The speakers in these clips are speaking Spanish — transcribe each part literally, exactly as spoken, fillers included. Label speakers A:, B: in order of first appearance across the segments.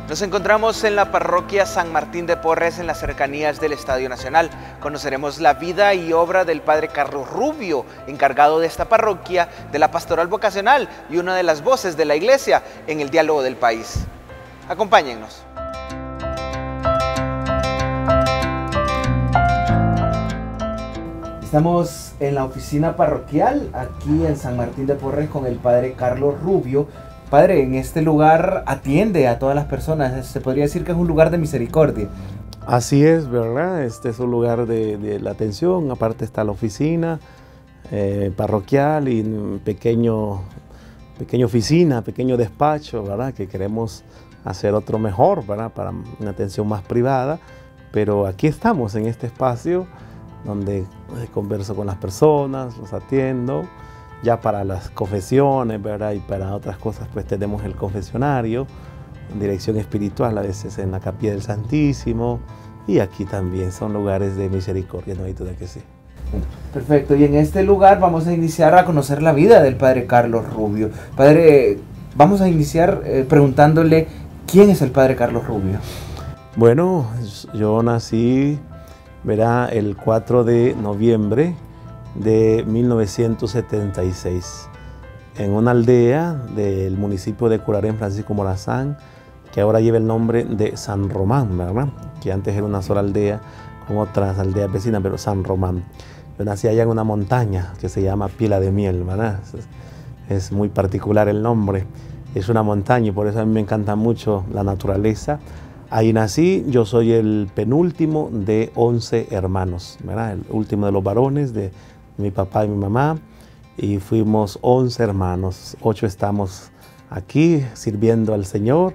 A: Nos encontramos en la parroquia San Martín de Porres, en las cercanías del Estadio Nacional. Conoceremos la vida y obra del padre Carlos Rubio, encargado de esta parroquia, de la pastoral vocacional y una de las voces de la iglesia en el diálogo del país. Acompáñennos. Estamos en la oficina parroquial, aquí en San Martín de Porres, con el padre Carlos Rubio. Padre, en este lugar atiende a todas las personas, se podría decir que es un lugar de misericordia.
B: Así es, ¿verdad? Este es un lugar de, de la atención, aparte está la oficina eh, parroquial y un pequeño, pequeña oficina, pequeño despacho, ¿verdad? Que queremos hacer otro mejor, ¿verdad? Para una atención más privada, pero aquí estamos en este espacio donde converso con las personas, los atiendo. Ya para las confesiones, ¿verdad? Y para otras cosas, pues tenemos el confesionario, en dirección espiritual, a veces en la Capilla del Santísimo, y aquí también son lugares de misericordia, no hay duda que sí.
A: Perfecto, y en este lugar vamos a iniciar a conocer la vida del padre Carlos Rubio. Padre, vamos a iniciar eh, preguntándole, ¿quién es el padre Carlos Rubio?
B: Bueno, yo nací, ¿verdad? El cuatro de noviembre de mil novecientos setenta y seis, en una aldea del municipio de Curarén, Francisco Morazán, que ahora lleva el nombre de San Román, ¿verdad? Que antes era una sola aldea con otras aldeas vecinas, pero San Román. Yo nací allá en una montaña que se llama Pila de Miel, ¿verdad? Es, es muy particular el nombre, es una montaña y por eso a mí me encanta mucho la naturaleza. Ahí nací, yo soy el penúltimo de once hermanos, ¿verdad? El último de los varones, de mi papá y mi mamá, y fuimos once hermanos, ocho estamos aquí sirviendo al Señor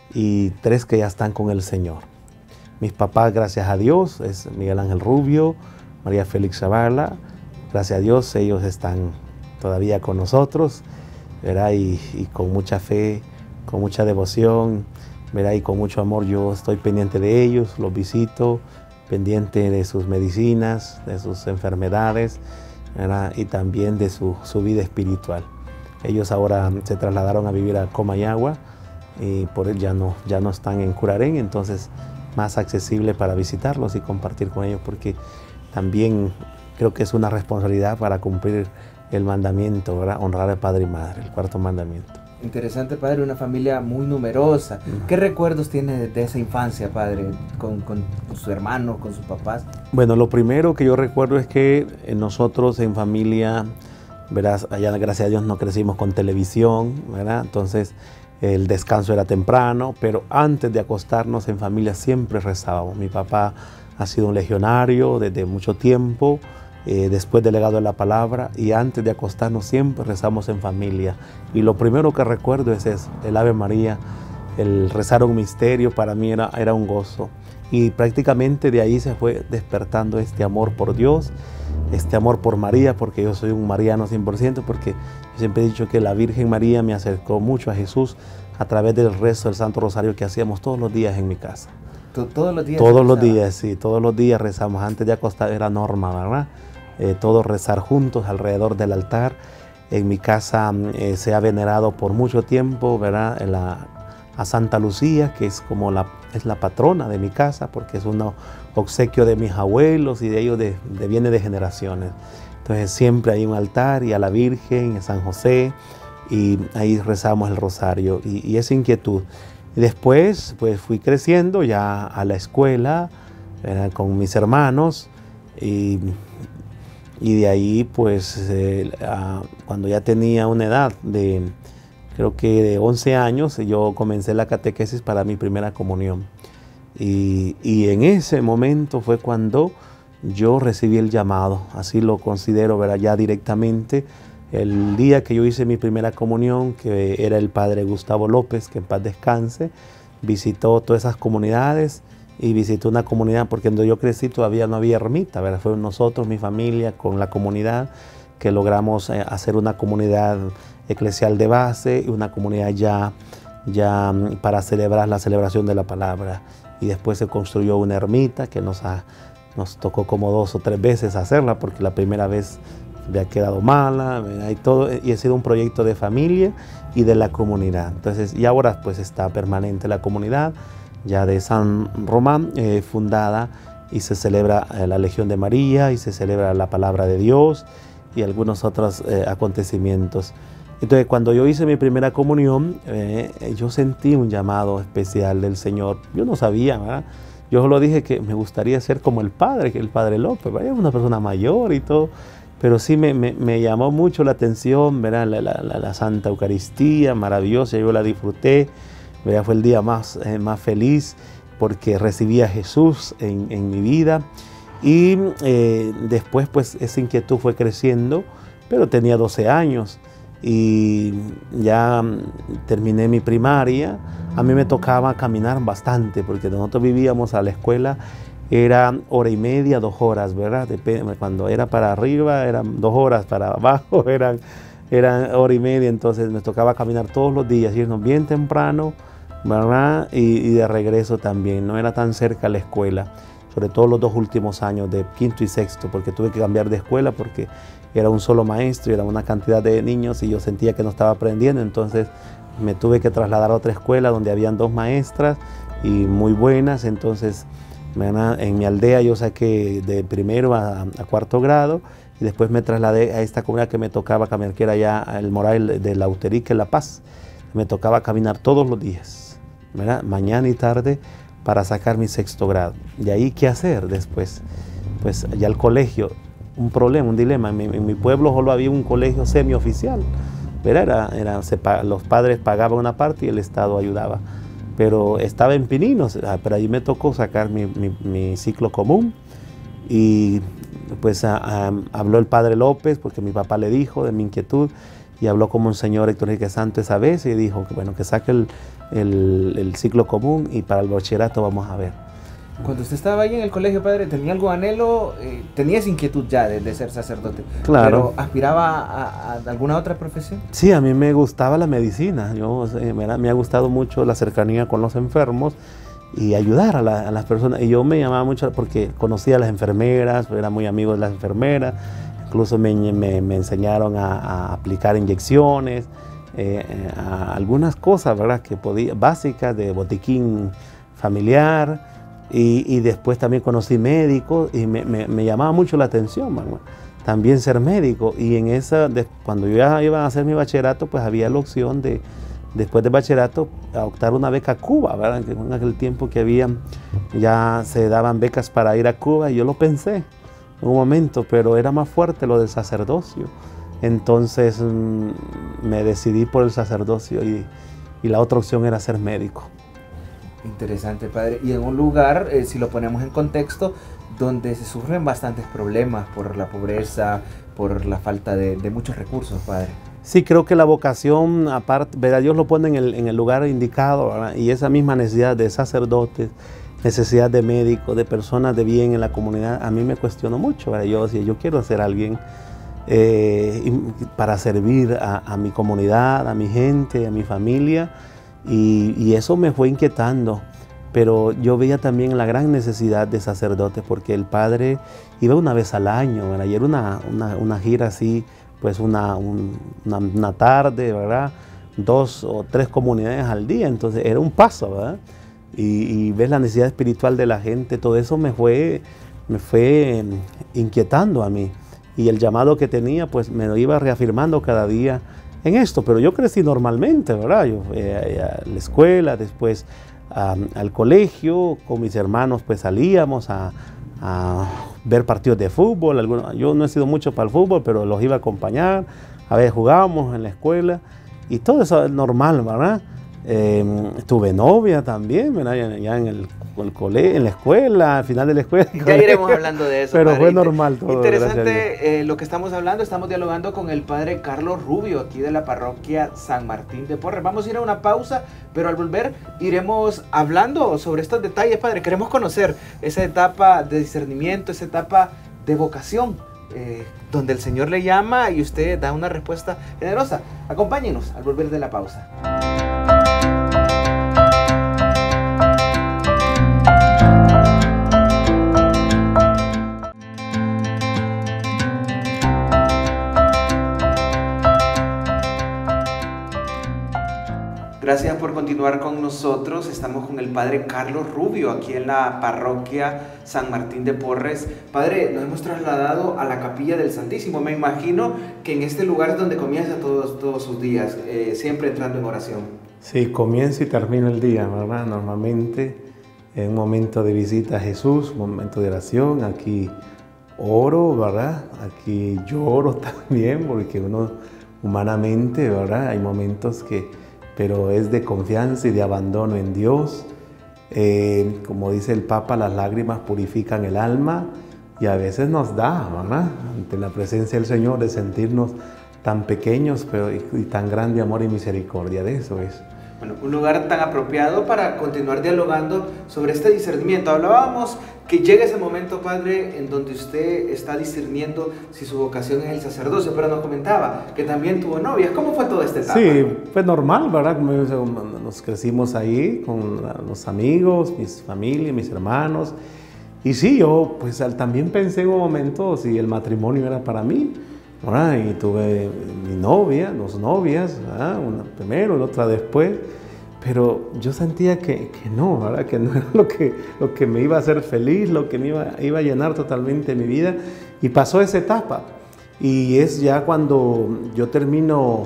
B: y tres que ya están con el Señor. Mis papás, gracias a Dios, es Miguel Ángel Rubio, María Félix Zavala, gracias a Dios ellos están todavía con nosotros, ¿verdad? Y, y con mucha fe, con mucha devoción, ¿verdad? Y con mucho amor yo estoy pendiente de ellos, los visito, pendiente de sus medicinas, de sus enfermedades, ¿verdad? Y también de su, su vida espiritual. Ellos ahora se trasladaron a vivir a Comayagua y por él ya no, ya no están en Curarén, entonces más accesible para visitarlos y compartir con ellos, porque también creo que es una responsabilidad para cumplir el mandamiento, ¿verdad? Honrar al padre y madre, el cuarto mandamiento.
A: Interesante, padre, una familia muy numerosa. ¿Qué recuerdos tiene de esa infancia, padre, con, con, con sus hermanos, con sus papás?
B: Bueno, lo primero que yo recuerdo es que nosotros en familia, verás, allá gracias a Dios no crecimos con televisión, ¿verdad? Entonces el descanso era temprano, pero antes de acostarnos en familia siempre rezábamos. Mi papá ha sido un legionario desde mucho tiempo, Eh, después del legado de la palabra, y antes de acostarnos siempre rezamos en familia. Y lo primero que recuerdo es eso, el Ave María, el rezar un misterio, para mí era, era un gozo. Y prácticamente de ahí se fue despertando este amor por Dios, este amor por María, porque yo soy un mariano cien por ciento, porque yo siempre he dicho que la Virgen María me acercó mucho a Jesús a través del rezo del Santo Rosario que hacíamos todos los días en mi casa.
A: ¿Todos los días?
B: Todos los días, sí, todos los días rezamos. Antes de acostar era norma, ¿verdad? Eh, todos rezar juntos alrededor del altar. En mi casa eh, se ha venerado por mucho tiempo, ¿verdad? La, a Santa Lucía, que es como la, es la patrona de mi casa, porque es un obsequio de mis abuelos y de ellos de, de, viene de generaciones. Entonces siempre hay un altar, y a la Virgen, a San José, y ahí rezamos el rosario, y, y esa inquietud. Y después pues fui creciendo ya a la escuela, ¿verdad? Con mis hermanos, y Y de ahí, pues, eh, a, cuando ya tenía una edad de, creo que de once años, yo comencé la catequesis para mi primera comunión. Y, y en ese momento fue cuando yo recibí el llamado, así lo considero, ¿verdad? Ya directamente, el día que yo hice mi primera comunión, que era el padre Gustavo López, que en paz descanse, visitó todas esas comunidades, y visité una comunidad, porque donde yo crecí todavía no había ermita, ¿verdad? Fue nosotros, mi familia, con la comunidad, que logramos eh, hacer una comunidad eclesial de base y una comunidad ya, ya para celebrar la celebración de la palabra. Y después se construyó una ermita que nos, ha, nos tocó como dos o tres veces hacerla, porque la primera vez había quedado mala, ¿verdad? Y todo, y ha sido un proyecto de familia y de la comunidad. Entonces, y ahora pues está permanente la comunidad, ya de San Román, eh, fundada, y se celebra eh, la Legión de María, y se celebra la Palabra de Dios, y algunos otros eh, acontecimientos. Entonces, cuando yo hice mi primera comunión, eh, yo sentí un llamado especial del Señor. Yo no sabía, ¿verdad? Yo solo dije que me gustaría ser como el Padre, que el Padre López, ¿verdad? Es una persona mayor y todo, pero sí me, me, me llamó mucho la atención, ¿verdad? La, la, la, la Santa Eucaristía, maravillosa, yo la disfruté, ¿verdad? Fue el día más, eh, más feliz porque recibí a Jesús en, en mi vida. Y eh, después pues esa inquietud fue creciendo, pero tenía doce años y ya terminé mi primaria. A mí me tocaba caminar bastante porque nosotros vivíamos a la escuela, era hora y media, dos horas, ¿verdad? Depende, cuando era para arriba eran dos horas, para abajo eran, eran hora y media, entonces me tocaba caminar todos los días, irnos bien temprano, ¿verdad? Y, y de regreso también, no era tan cerca la escuela, sobre todo los dos últimos años de quinto y sexto, porque tuve que cambiar de escuela porque era un solo maestro y era una cantidad de niños y yo sentía que no estaba aprendiendo, entonces me tuve que trasladar a otra escuela donde habían dos maestras y muy buenas. Entonces en mi aldea yo saqué de primero a, a cuarto grado y después me trasladé a esta comunidad que me tocaba caminar, que era ya el Moral de Lauterique, La Paz. Me tocaba caminar todos los días, ¿verdad? Mañana y tarde, para sacar mi sexto grado. ¿Y ahí qué hacer después? Pues ya el colegio, un problema, un dilema. En mi, en mi pueblo solo había un colegio semioficial, ¿verdad? Era, era, se, los padres pagaban una parte y el Estado ayudaba. Pero estaba en Pininos, pero ahí me tocó sacar mi, mi, mi ciclo común. Y pues a, a, habló el padre López, porque mi papá le dijo de mi inquietud, y habló con Monseñor Héctor Enrique Santo esa vez y dijo que bueno, que saque el, el, el ciclo común y para el bachillerato vamos a ver.
A: Cuando usted estaba ahí en el colegio, padre, ¿tenía algún anhelo? Eh, ¿Tenía esa inquietud ya de, de ser sacerdote?
B: Claro.
A: ¿Pero aspiraba a, a alguna otra profesión?
B: Sí, a mí me gustaba la medicina. Yo, eh, me, me ha gustado mucho la cercanía con los enfermos y ayudar a, la, a las personas. Y yo me llamaba mucho porque conocía a las enfermeras, era muy amigo de las enfermeras. Incluso me, me, me enseñaron a, a aplicar inyecciones, eh, a algunas cosas, ¿verdad? Que podía, básicas de botiquín familiar. Y, y después también conocí médicos y me, me, me llamaba mucho la atención, ¿verdad? También ser médico. Y en esa, de, cuando yo ya iba a hacer mi bachillerato, pues había la opción de, después del bachillerato, a optar una beca a Cuba, ¿verdad? Que en aquel tiempo que había, ya se daban becas para ir a Cuba y yo lo pensé en un momento, pero era más fuerte lo del sacerdocio. Entonces mmm, me decidí por el sacerdocio y, y la otra opción era ser médico.
A: Interesante, padre. Y en un lugar, eh, si lo ponemos en contexto, donde se sufren bastantes problemas por la pobreza, por la falta de, de muchos recursos, padre.
B: Sí, creo que la vocación, aparte, ¿verdad? Dios lo pone en el, en el lugar indicado, ¿verdad? Y esa misma necesidad de sacerdotes, necesidad de médicos, de personas de bien en la comunidad, a mí me cuestionó mucho, ¿verdad? Yo decía, yo quiero ser alguien eh, para servir a, a mi comunidad, a mi gente, a mi familia. Y, y eso me fue inquietando, pero yo veía también la gran necesidad de sacerdotes porque el padre iba una vez al año, ¿verdad? Y era una, una, una gira así, pues una, un, una, una tarde, ¿verdad? Dos o tres comunidades al día, entonces era un paso, ¿verdad? Y, y ves la necesidad espiritual de la gente, todo eso me fue, me fue inquietando a mí. Y el llamado que tenía, pues me lo iba reafirmando cada día en esto, pero yo crecí normalmente, ¿verdad? Yo fui a la escuela, después um, al colegio, con mis hermanos pues salíamos a, a ver partidos de fútbol. Algunos, yo no he sido mucho para el fútbol, pero los iba a acompañar, a ver, jugábamos en la escuela y todo eso es normal, ¿verdad? Eh, tuve novia también, ¿verdad? Ya, ya en el, el cole, en la escuela, al final de la escuela.
A: Ya iremos hablando de eso.
B: Pero
A: padre.
B: fue normal todo.
A: Interesante eh, lo que estamos hablando. Estamos dialogando con el padre Carlos Rubio, aquí de la parroquia San Martín de Porres. Vamos a ir a una pausa, pero al volver iremos hablando sobre estos detalles, padre. Queremos conocer esa etapa de discernimiento, esa etapa de vocación, eh, donde el Señor le llama y usted da una respuesta generosa. Acompáñenos al volver de la pausa. Gracias por continuar con nosotros. Estamos con el Padre Carlos Rubio aquí en la parroquia San Martín de Porres. Padre, nos hemos trasladado a la Capilla del Santísimo. Me imagino que en este lugar es donde comienza todos, todos sus días, eh, siempre entrando en oración.
B: Sí, comienzo y termino el día, ¿verdad? Normalmente en un momento de visita a Jesús, un momento de oración, aquí oro, ¿verdad? Aquí lloro también, porque uno humanamente, ¿verdad? Hay momentos que, pero es de confianza y de abandono en Dios. Eh, como dice el Papa, las lágrimas purifican el alma y a veces nos da, ¿verdad? Ante la presencia del Señor, de sentirnos tan pequeños, pero y, y tan grande amor y misericordia, de eso es.
A: Bueno, un lugar tan apropiado para continuar dialogando sobre este discernimiento. Hablábamos que llega ese momento, Padre, en donde usted está discerniendo si su vocación es el sacerdocio, pero nos comentaba que también tuvo novias. ¿Cómo fue toda esta etapa?
B: Sí, fue normal, ¿verdad? Nos crecimos ahí con los amigos, mis familias, mis hermanos. Y sí, yo pues también pensé en un momento si el matrimonio era para mí, ¿verdad? Y tuve mi novia, dos novias, ¿verdad? Una primero, la otra después. Pero yo sentía que, que no, ¿verdad? Que no era lo que, lo que me iba a hacer feliz, lo que me iba, iba a llenar totalmente mi vida. Y pasó esa etapa. Y es ya cuando yo termino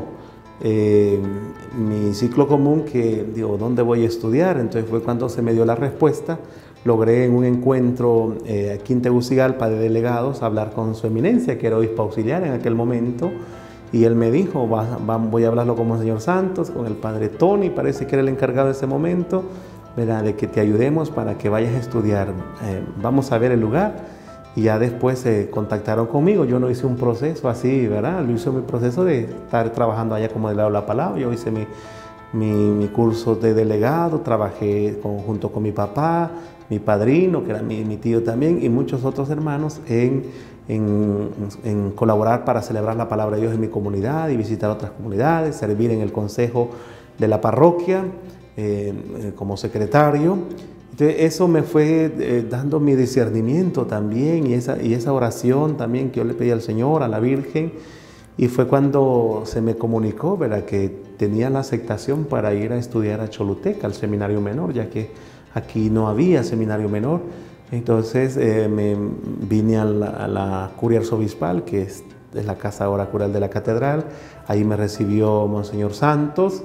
B: eh, mi ciclo común que digo, ¿dónde voy a estudiar? Entonces fue cuando se me dio la respuesta. Logré en un encuentro eh, aquí en Tegucigalpa de delegados hablar con su eminencia, que era obispo auxiliar en aquel momento. Y él me dijo, va, va, voy a hablarlo con Monseñor Santos, con el padre Tony, parece que era el encargado de ese momento, ¿verdad? De que te ayudemos para que vayas a estudiar. Eh, vamos a ver el lugar. Y ya después se eh, contactaron conmigo. Yo no hice un proceso así, ¿verdad? Lo hice mi proceso de estar trabajando allá como delegado de la palabra. Yo hice mi, mi, mi curso de delegado, trabajé con, junto con mi papá, mi padrino, que era mi, mi tío también, y muchos otros hermanos en... En, en colaborar para celebrar la palabra de Dios en mi comunidad y visitar otras comunidades, servir en el consejo de la parroquia eh, eh, como secretario. Entonces, eso me fue eh, dando mi discernimiento también y esa, y esa oración también que yo le pedí al Señor, a la Virgen, y fue cuando se me comunicó, ¿verdad?, que tenía la aceptación para ir a estudiar a Choluteca, al seminario menor, ya que aquí no había seminario menor. Entonces eh, me vine a la, a la curia arzobispal, que es, es la casa ahora cural de la catedral. Ahí me recibió Monseñor Santos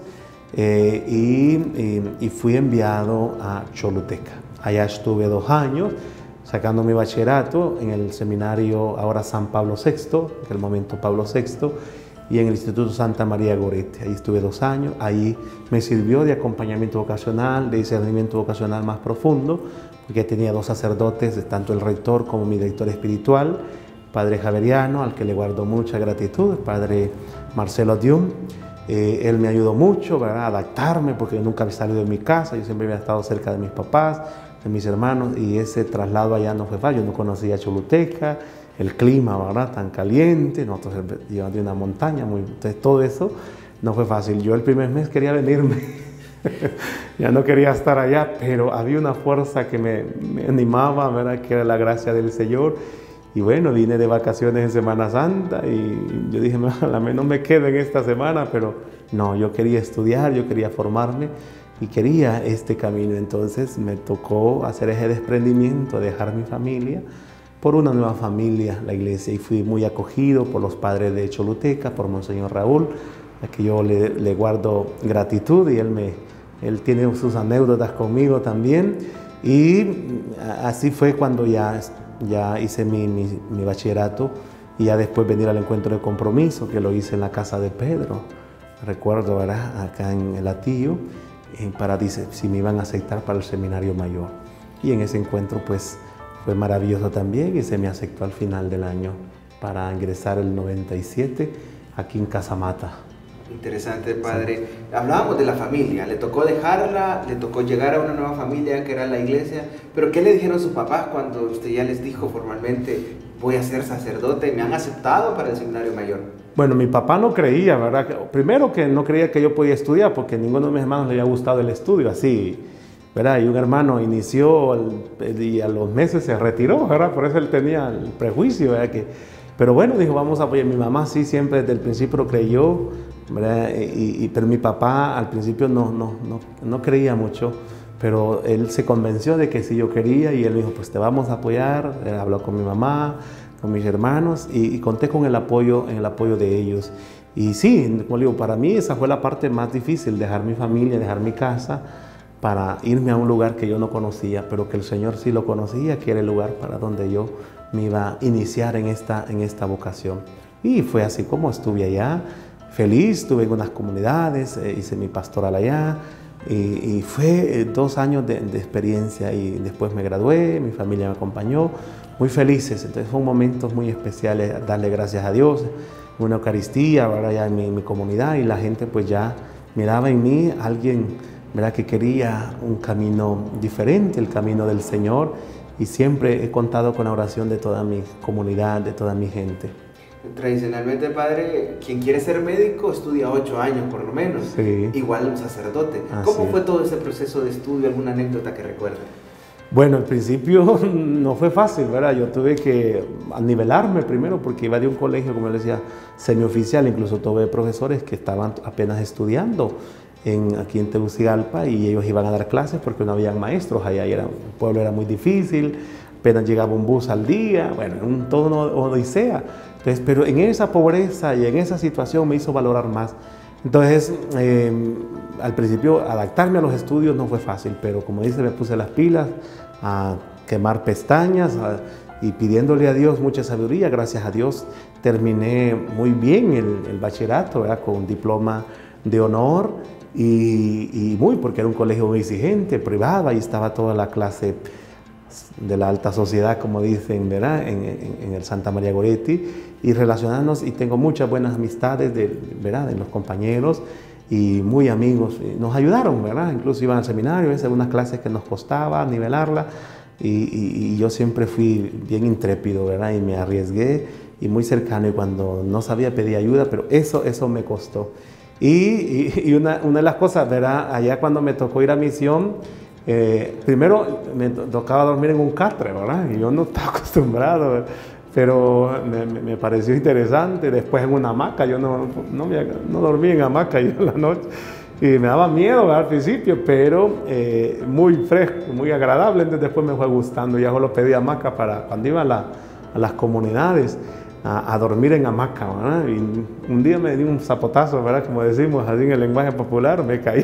B: eh, y, y, y fui enviado a Choluteca. Allá estuve dos años sacando mi bachillerato en el seminario ahora San Pablo sexto, en aquel momento Pablo sexto, y en el Instituto Santa María Gorete. Ahí estuve dos años. Ahí me sirvió de acompañamiento vocacional, de discernimiento vocacional más profundo, porque tenía dos sacerdotes, tanto el rector como mi director espiritual, padre Javeriano, al que le guardo mucha gratitud, el padre Marcelo Dium. Eh, él me ayudó mucho, ¿verdad?, a adaptarme, porque yo nunca había salido de mi casa, yo siempre había estado cerca de mis papás, de mis hermanos, y ese traslado allá no fue fácil. Yo no conocía Choluteca, el clima, ¿verdad?, tan caliente, nosotros íbamos de una montaña, muy, entonces todo eso no fue fácil. Yo el primer mes quería venirme. Ya no quería estar allá, pero había una fuerza que me, me animaba, ¿verdad?, que era la gracia del Señor. Y bueno, vine de vacaciones en Semana Santa y yo dije, a lo menos me quedo en esta semana, pero no, yo quería estudiar, yo quería formarme y quería este camino. Entonces me tocó hacer ese desprendimiento, dejar mi familia por una nueva familia, la iglesia, y fui muy acogido por los padres de Choluteca, por Monseñor Raúl, a que yo le, le guardo gratitud, y él, me, él tiene sus anécdotas conmigo también. Y así fue cuando ya, ya hice mi, mi, mi bachillerato, y ya después venir al encuentro de compromiso, que lo hice en la casa de Pedro, recuerdo, ¿verdad?, acá en el Atillo, para dice, si me iban a aceptar para el seminario mayor. Y en ese encuentro pues fue maravilloso también, y se me aceptó al final del año para ingresar el noventa y siete aquí en Casamata.
A: Interesante, padre. Sí. Hablábamos de la familia, le tocó dejarla, le tocó llegar a una nueva familia que era la iglesia, pero ¿qué le dijeron sus papás cuando usted ya les dijo formalmente, voy a ser sacerdote, me han aceptado para el seminario mayor?
B: Bueno, mi papá no creía, ¿verdad? Primero que no creía que yo podía estudiar, porque a ninguno de mis hermanos le había gustado el estudio, así, ¿verdad? Y un hermano inició el, y a los meses se retiró, ¿verdad? Por eso él tenía el prejuicio, ¿verdad? Que, pero bueno, dijo, vamos a apoyar. Mi mamá sí siempre desde el principio creyó ¿verdad? Y, y, pero mi papá al principio no, no, no, no creía mucho, pero él se convenció de que sí yo quería y él me dijo, pues te vamos a apoyar. Él habló con mi mamá, con mis hermanos y, y conté con el apoyo, en el apoyo de ellos. Y sí, como digo, para mí esa fue la parte más difícil, dejar mi familia, dejar mi casa, para irme a un lugar que yo no conocía, pero que el Señor sí lo conocía, que era el lugar para donde yo me iba a iniciar en esta, en esta vocación. Y fue así como estuve allá, feliz, estuve en unas comunidades, eh, hice mi pastoral allá, y, y fue eh, dos años de, de experiencia y después me gradué, mi familia me acompañó, muy felices. Entonces fueron momentos muy especiales, darle gracias a Dios, una Eucaristía, ahora ya en mi, mi comunidad, y la gente pues ya miraba en mí a alguien, ¿verdad?, que quería un camino diferente, el camino del Señor, y siempre he contado con la oración de toda mi comunidad, de toda mi gente.
A: Tradicionalmente, padre, quien quiere ser médico estudia ocho años por lo menos,
B: sí.
A: Igual un sacerdote.
B: Así
A: ¿Cómo
B: es.
A: fue todo ese proceso de estudio? ¿Alguna anécdota que recuerde?
B: Bueno, al principio no fue fácil, ¿verdad? Yo tuve que nivelarme primero porque iba de un colegio, como les decía, semioficial. Incluso tuve profesores que estaban apenas estudiando en, aquí en Tegucigalpa, y ellos iban a dar clases porque no habían maestros. Allá era, el pueblo era muy difícil, apenas llegaba un bus al día, bueno, un, todo una odisea. Entonces, pero en esa pobreza y en esa situación me hizo valorar más. Entonces, eh, al principio adaptarme a los estudios no fue fácil, pero como dice, me puse las pilas a quemar pestañas a, y pidiéndole a Dios mucha sabiduría. Gracias a Dios terminé muy bien el, el bachillerato, ¿verdad?, con un diploma de honor y, y muy, porque era un colegio muy exigente, privado, ahí estaba toda la clase de la alta sociedad, como dicen, ¿verdad?, en, en, en el Santa María Goretti, y relacionarnos, y tengo muchas buenas amistades, de, ¿verdad?, de los compañeros, y muy amigos, nos ayudaron, ¿verdad?, incluso iban al seminario, esas unas clases que nos costaba nivelarla, y, y, y yo siempre fui bien intrépido, ¿verdad?, y me arriesgué, y muy cercano, y cuando no sabía pedir ayuda, pero eso, eso me costó. Y, y, y una, una de las cosas, ¿verdad?, allá cuando me tocó ir a misión, Eh, primero me tocaba dormir en un catre, ¿verdad? Y yo no estaba acostumbrado, ¿verdad?, pero me, me pareció interesante. Después en una hamaca, yo no, no, me, no dormí en hamaca yo en la noche, y me daba miedo, ¿verdad?, al principio, pero eh, muy fresco, muy agradable. Entonces después me fue gustando, ya solo pedí hamaca para cuando iba a, la, a las comunidades a, a dormir en hamaca, ¿verdad? Y un día me di un zapotazo, ¿verdad?, como decimos así en el lenguaje popular, me caí.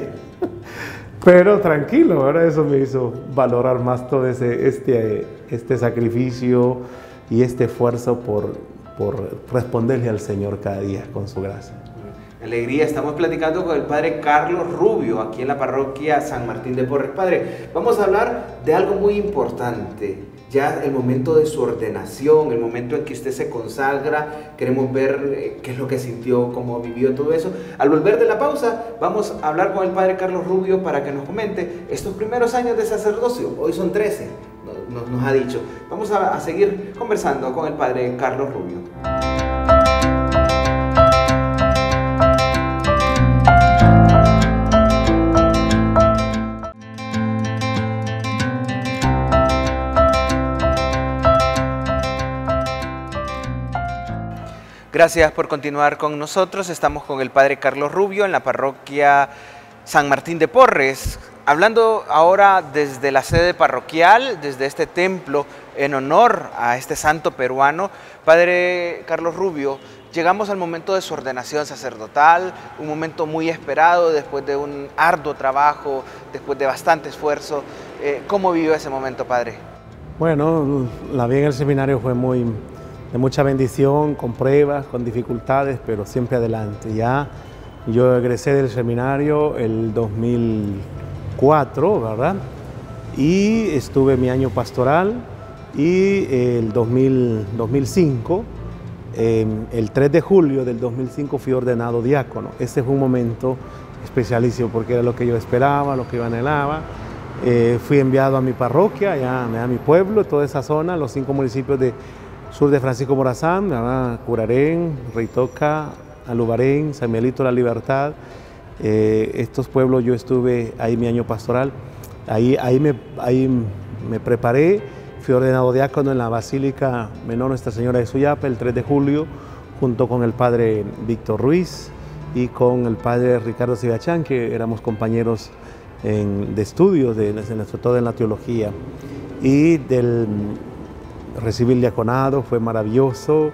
B: Pero tranquilo, ahora eso me hizo valorar más todo ese, este, este sacrificio y este esfuerzo por, por responderle al Señor cada día con su gracia.
A: Alegría, estamos platicando con el padre Carlos Rubio, aquí en la parroquia San Martín de Porres. Padre, vamos a hablar de algo muy importante, ya el momento de su ordenación, el momento en que usted se consagra. Queremos ver eh, qué es lo que sintió, cómo vivió todo eso. Al volver de la pausa, vamos a hablar con el padre Carlos Rubio para que nos comente estos primeros años de sacerdocio. Hoy son trece, nos, nos ha dicho. Vamos a, a seguir conversando con el padre Carlos Rubio. Gracias por continuar con nosotros. Estamos con el padre Carlos Rubio en la parroquia San Martín de Porres, hablando ahora desde la sede parroquial, desde este templo en honor a este santo peruano. Padre Carlos Rubio, llegamos al momento de su ordenación sacerdotal, un momento muy esperado después de un arduo trabajo, después de bastante esfuerzo. Eh, ¿Cómo vivió ese momento, padre?
B: Bueno, la vida en el seminario fue muy... de mucha bendición, con pruebas, con dificultades, pero siempre adelante. Ya yo egresé del seminario el dos mil cuatro, ¿verdad? Y estuve mi año pastoral, y el dos mil, dos mil cinco, eh, el tres de julio del dos mil cinco fui ordenado diácono. Ese fue un momento especialísimo porque era lo que yo esperaba, lo que yo anhelaba. Eh, fui enviado a mi parroquia, allá, a mi pueblo, toda esa zona, los cinco municipios de sur de Francisco Morazán, ¿verdad?, Curarén, Reitoca, Alubarén, San Miguelito La Libertad. Eh, estos pueblos yo estuve ahí mi año pastoral, ahí, ahí, me, ahí me preparé, fui ordenado diácono en la Basílica Menor Nuestra Señora de Suyapa el tres de julio, junto con el padre Víctor Ruiz, y con el padre Ricardo Sibachán, que éramos compañeros en, de estudios, de, sobre todo en la teología. Y del recibir el diaconado fue maravilloso,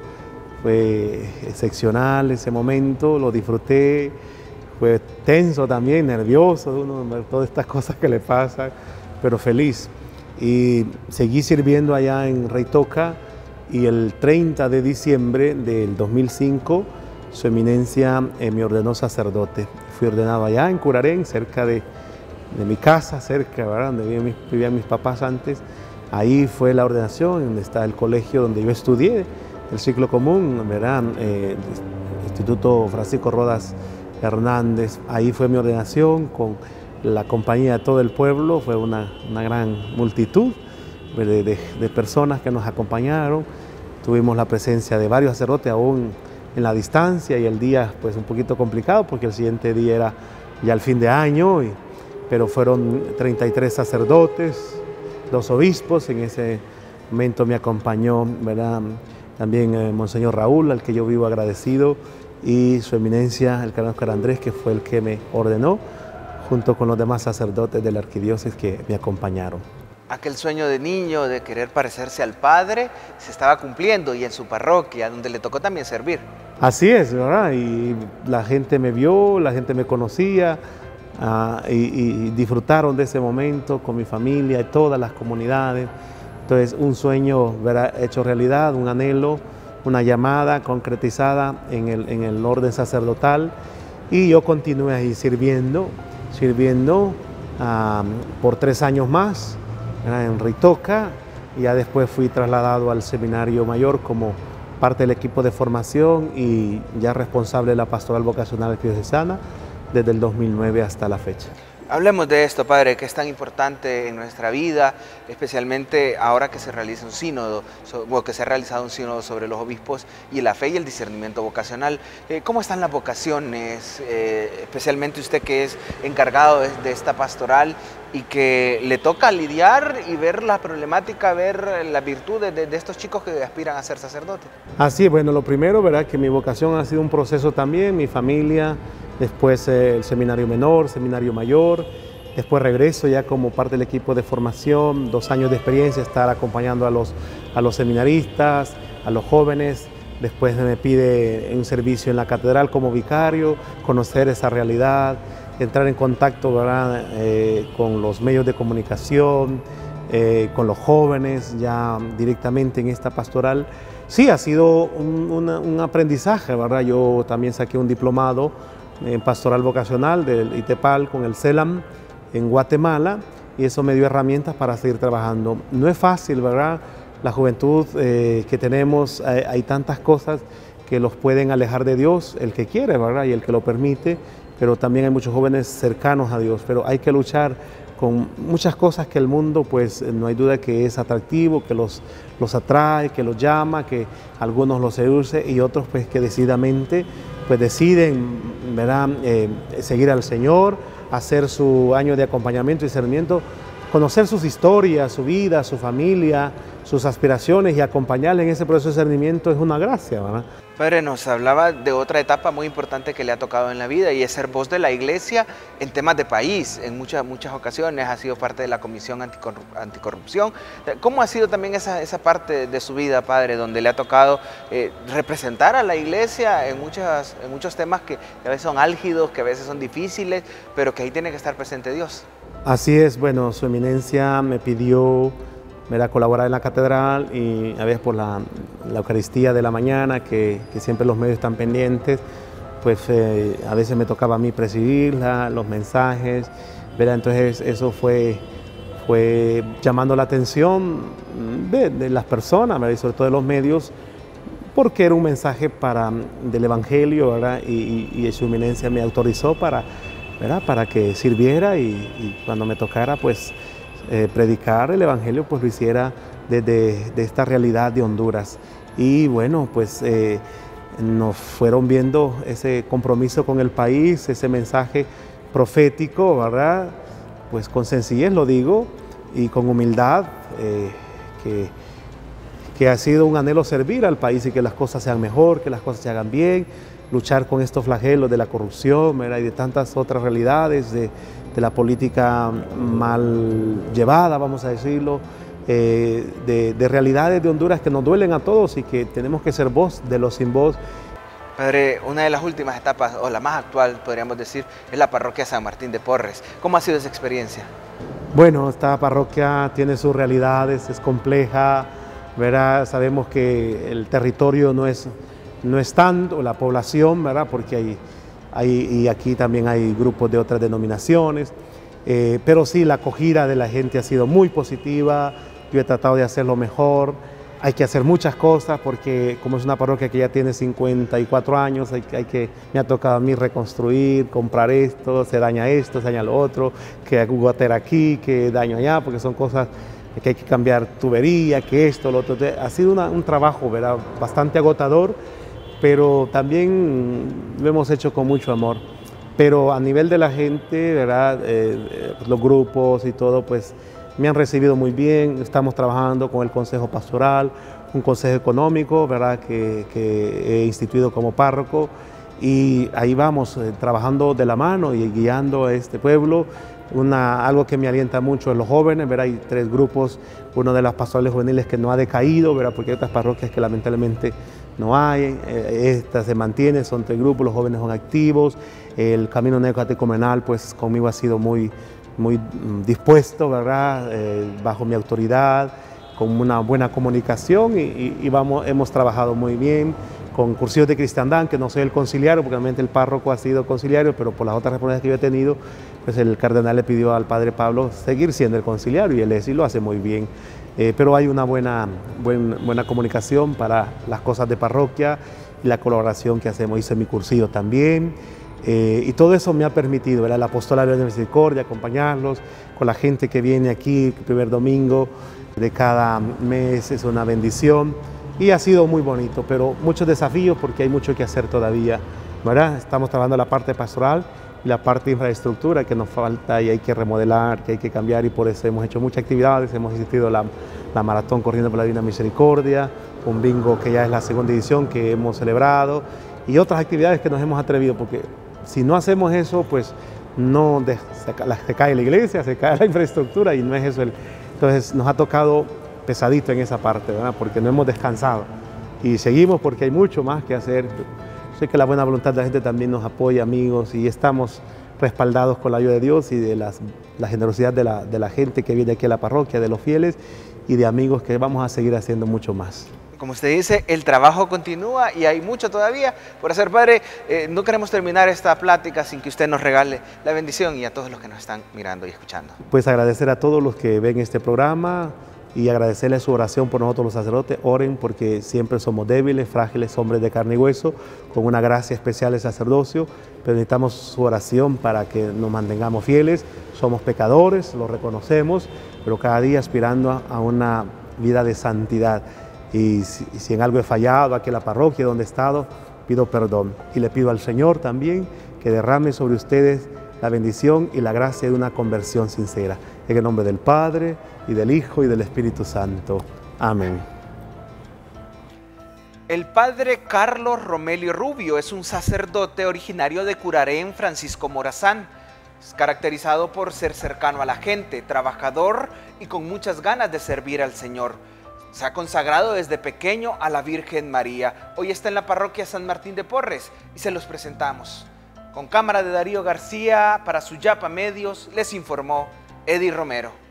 B: fue excepcional ese momento, lo disfruté, fue tenso también, nervioso, uno, todas estas cosas que le pasan, pero feliz. Y seguí sirviendo allá en Reitoca, y el treinta de diciembre del dos mil cinco, su eminencia eh, me ordenó sacerdote. Fui ordenado allá en Curarén, cerca de, de mi casa, cerca, ¿verdad?, donde vivían mis, vivían mis papás antes. Ahí fue la ordenación, donde está el colegio donde yo estudié, el ciclo común, ¿verdad?, eh, Instituto Francisco Rodas Hernández. Ahí fue mi ordenación con la compañía de todo el pueblo, fue una, una gran multitud de, de, de personas que nos acompañaron. Tuvimos la presencia de varios sacerdotes aún en la distancia, y el día pues un poquito complicado porque el siguiente día era ya el fin de año, y, pero fueron treinta y tres sacerdotes, dos obispos. En ese momento me acompañó, ¿verdad?, también eh, Monseñor Raúl, al que yo vivo agradecido, y su eminencia, el cardenal Oscar Andrés, que fue el que me ordenó, junto con los demás sacerdotes de la arquidiócesis que me acompañaron.
A: Aquel sueño de niño de querer parecerse al Padre se estaba cumpliendo, y en su parroquia, donde le tocó también servir.
B: Así es, ¿verdad? Y la gente me vio, la gente me conocía, uh, y, y disfrutaron de ese momento con mi familia y todas las comunidades. Entonces, un sueño, ¿verdad?, hecho realidad, un anhelo, una llamada concretizada en el, en el orden sacerdotal, y yo continué ahí sirviendo, sirviendo uh, por tres años más, ¿verdad?, en Reitoca, y ya después fui trasladado al Seminario Mayor como parte del equipo de formación y ya responsable de la pastoral vocacional arquidiocesana desde el dos mil nueve hasta la fecha.
A: Hablemos de esto, padre, que es tan importante en nuestra vida, especialmente ahora que se realiza un sínodo, o que se ha realizado un sínodo sobre los obispos y la fe y el discernimiento vocacional. Eh, ¿Cómo están las vocaciones, eh, especialmente usted que es encargado de, de esta pastoral y que le toca lidiar y ver la problemática, ver las virtudes de, de estos chicos que aspiran a ser sacerdotes?
B: Así es, bueno, lo primero, ¿verdad?, que mi vocación ha sido un proceso también, mi familia, después eh, el seminario menor, seminario mayor, después regreso ya como parte del equipo de formación, dos años de experiencia, estar acompañando a los, a los seminaristas, a los jóvenes. Después me pide un servicio en la catedral como vicario, conocer esa realidad, entrar en contacto, ¿verdad?, eh, con los medios de comunicación, eh, con los jóvenes ya directamente en esta pastoral. Sí, ha sido un, una, un aprendizaje, ¿verdad? Yo también saqué un diplomado en pastoral vocacional del ITEPAL con el CELAM en Guatemala, y eso me dio herramientas para seguir trabajando. No es fácil, ¿verdad? La juventud eh, que tenemos, hay, hay tantas cosas que los pueden alejar de Dios, el que quiere, ¿verdad?, y el que lo permite, pero también hay muchos jóvenes cercanos a Dios, pero hay que luchar con muchas cosas que el mundo, pues no hay duda que es atractivo, que los, los atrae, que los llama, que algunos los seduce, y otros pues que decididamente pues deciden, ¿verdad?, eh, seguir al Señor, hacer su año de acompañamiento y discernimiento, conocer sus historias, su vida, su familia, sus aspiraciones, y acompañarle en ese proceso de discernimiento es una gracia, ¿verdad?
A: Padre, nos hablaba de otra etapa muy importante que le ha tocado en la vida, y es ser voz de la Iglesia en temas de país. En muchas, muchas ocasiones ha sido parte de la Comisión Anticorrupción. ¿Cómo ha sido también esa, esa parte de su vida, padre, donde le ha tocado eh, representar a la Iglesia en, muchas, en muchos temas que a veces son álgidos, que a veces son difíciles, pero que ahí tiene que estar presente Dios?
B: Así es, bueno, su eminencia me pidió, ¿verdad?, colaborar en la catedral, y a veces por la, la Eucaristía de la mañana, que, que siempre los medios están pendientes, pues eh, a veces me tocaba a mí presidirla, los mensajes, ¿verdad? Entonces eso fue, fue llamando la atención de, de las personas, ¿verdad?, y sobre todo de los medios, porque era un mensaje para, del Evangelio, ¿verdad?, y, y, y su eminencia me autorizó para, ¿verdad?, para que sirviera, y, y cuando me tocara, pues, Eh, predicar el Evangelio, pues lo hiciera desde de esta realidad de Honduras. Y bueno, pues eh, nos fueron viendo ese compromiso con el país, ese mensaje profético, ¿verdad? Pues con sencillez lo digo, y con humildad, eh, que, que ha sido un anhelo servir al país y que las cosas sean mejor, que las cosas se hagan bien, luchar con estos flagelos de la corrupción, ¿verdad? Y de tantas otras realidades, de, de la política mal llevada, vamos a decirlo, eh, de, de realidades de Honduras que nos duelen a todos y que tenemos que ser voz de los sin voz.
A: Padre, una de las últimas etapas, o la más actual, podríamos decir, es la parroquia San Martín de Porres. ¿Cómo ha sido esa experiencia?
B: Bueno, esta parroquia tiene sus realidades, es compleja, ¿verdad? Sabemos que el territorio no es, no es tanto, la población, ¿verdad? Porque hay, hay, y aquí también hay grupos de otras denominaciones, eh, pero sí, la acogida de la gente ha sido muy positiva, yo he tratado de hacerlo mejor. Hay que hacer muchas cosas porque como es una parroquia que ya tiene cincuenta y cuatro años, hay, hay que, me ha tocado a mí reconstruir, comprar esto, se daña esto, se daña lo otro, que gotera aquí, que daño allá, porque son cosas que hay que cambiar tubería, que esto, lo otro. Ha sido una, un trabajo, ¿verdad?, bastante agotador, pero también lo hemos hecho con mucho amor. Pero a nivel de la gente, ¿verdad?, eh, los grupos y todo, pues me han recibido muy bien, estamos trabajando con el Consejo Pastoral, un consejo económico, ¿verdad?, que, que he instituido como párroco, y ahí vamos eh, trabajando de la mano y guiando a este pueblo. Una, algo que me alienta mucho es los jóvenes, ¿verdad? Hay tres grupos, uno de las pastorales juveniles que no ha decaído, ¿verdad?, porque hay otras parroquias que lamentablemente no hay, eh, esta se mantiene, son tres grupos, los jóvenes son activos, el camino neocatecumenal pues conmigo ha sido muy muy dispuesto, ¿verdad?, eh, bajo mi autoridad, con una buena comunicación y, y, y vamos, hemos trabajado muy bien con cursillos de cristiandad, que no soy el conciliario, porque realmente el párroco ha sido conciliario, pero por las otras responsabilidades que yo he tenido, pues el cardenal le pidió al padre Pablo seguir siendo el conciliario y él es y lo hace muy bien. Eh, pero hay una buena, buen, buena comunicación para las cosas de parroquia y la colaboración que hacemos. Hice mi cursillo también. Eh, y todo eso me ha permitido, ¿verdad?, el apostolado de la misericordia, acompañarlos con la gente que viene aquí el primer domingo de cada mes, es una bendición y ha sido muy bonito, pero muchos desafíos porque hay mucho que hacer todavía, ¿verdad? Estamos trabajando la parte pastoral y la parte de infraestructura que nos falta y hay que remodelar, que hay que cambiar, y por eso hemos hecho muchas actividades. Hemos asistido a la, la maratón Corriendo por la Divina Misericordia, un bingo que ya es la segunda edición que hemos celebrado, y otras actividades que nos hemos atrevido, porque si no hacemos eso, pues no de, se, se cae la iglesia, se cae la infraestructura y no es eso. El, entonces nos ha tocado pesadito en esa parte, ¿verdad?, porque no hemos descansado y seguimos porque hay mucho más que hacer. Sé que la buena voluntad de la gente también nos apoya, amigos, y estamos respaldados con la ayuda de Dios y de las, la generosidad de la, de la gente que viene aquí a la parroquia, de los fieles y de amigos, que vamos a seguir haciendo mucho más.
A: Como usted dice, el trabajo continúa y hay mucho todavía por hacer, Padre. Eh, no queremos terminar esta plática sin que usted nos regale la bendición, y a todos los que nos están mirando y escuchando.
B: Pues agradecer a todos los que ven este programa y agradecerle su oración por nosotros los sacerdotes. Oren porque siempre somos débiles, frágiles, hombres de carne y hueso, con una gracia especial de sacerdocio, pero necesitamos su oración para que nos mantengamos fieles. Somos pecadores, lo reconocemos, pero cada día aspirando a, a una vida de santidad. Y si, si en algo he fallado aquí en la parroquia donde he estado, pido perdón. Y le pido al Señor también que derrame sobre ustedes la bendición y la gracia de una conversión sincera. En el nombre del Padre, y del Hijo, y del Espíritu Santo. Amén.
A: El padre Carlos Romelio Rubio es un sacerdote originario de Curarén, Francisco Morazán. Es caracterizado por ser cercano a la gente, trabajador y con muchas ganas de servir al Señor. Se ha consagrado desde pequeño a la Virgen María. Hoy está en la parroquia San Martín de Porres y se los presentamos. Con cámara de Darío García, para Suyapa Medios, les informó Eddie Romero.